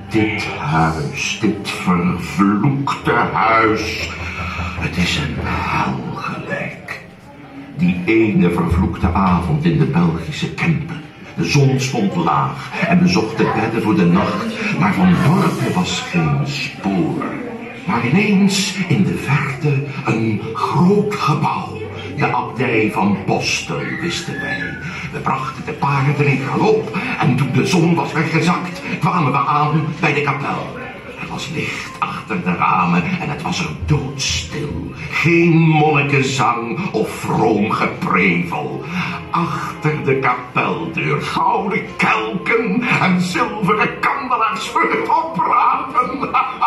Dit huis, dit vervloekte huis, het is een hel gelijk. Die ene vervloekte avond in de Belgische Kempen. De zon stond laag en bezocht de bedden voor de nacht, maar van dorpen was geen spoor. Maar ineens in de verte een groot gebouw. De abdij van Postel, wisten wij. We brachten de paarden in galop en toen de zon was weggezakt, kwamen we aan bij de kapel. Er was licht achter de ramen en het was er doodstil. Geen monnikenzang of vroom geprevel. Achter de kapeldeur gouden kelken en zilveren kandelaars voor het oprapen.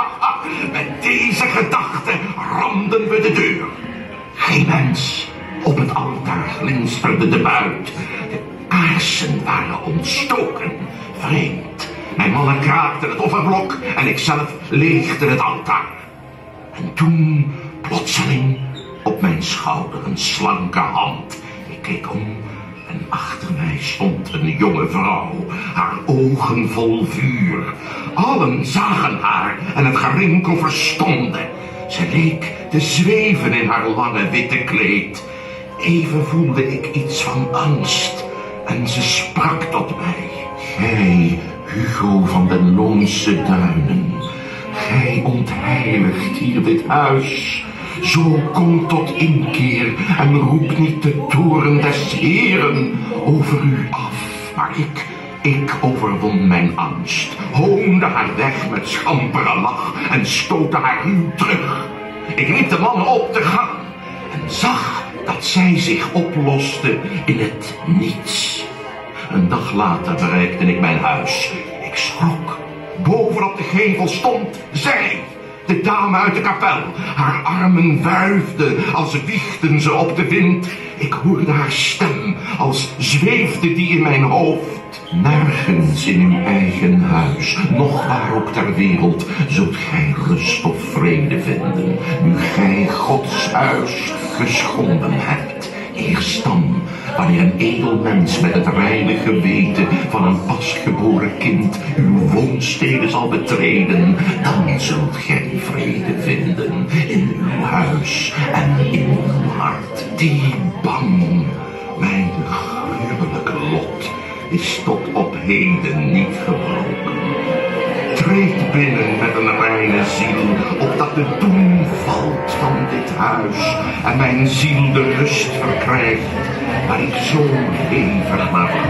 Met deze gedachte ramden we de deur. Geen mens. Op het altaar glinsterde de buit. De kaarsen waren ontstoken. Vreemd. Mijn mannen kraakten het offerblok en ikzelf leegde het altaar. En toen, plotseling, op mijn schouder een slanke hand. Ik keek om en achter mij stond een jonge vrouw, haar ogen vol vuur. Allen zagen haar en het gerinkel verstomde. Ze leek te zweven in haar lange witte kleed. Even voelde ik iets van angst en ze sprak tot mij. Gij, Hugo van de Loonse Duinen, gij ontheiligt hier dit huis. Zo kom tot inkeer en roep niet de toorn des Heeren over u af. Maar ik overwon mijn angst, hoonde haar weg met schampere lach en stootte haar ruw terug. Ik riep de mannen op te gaan en zag dat zij zich oploste in het niets. Een dag later bereikte ik mijn huis. Ik schrok. Bovenop de gevel stond zij, de dame uit de kapel. Haar armen wuifden als wiegden ze op de wind. Ik hoorde haar stem als zweefde die in mijn hoofd. Nergens in uw eigen huis, noch waar ook ter wereld, zult gij rust of vrede vinden, nu gij Gods huis geschonden hebt. Eerst dan, wanneer een edel mens met het reine geweten van een pasgeboren kind uw woonsteden zal betreden, dan zult gij vrede vinden in uw huis en in uw hart. Die bang, mijn gruwelijke lot, is tot op heden niet gebroken. Treed binnen met een reine ziel, opdat de doem valt van dit huis en mijn ziel de rust verkrijgt, waar ik zo hevig naar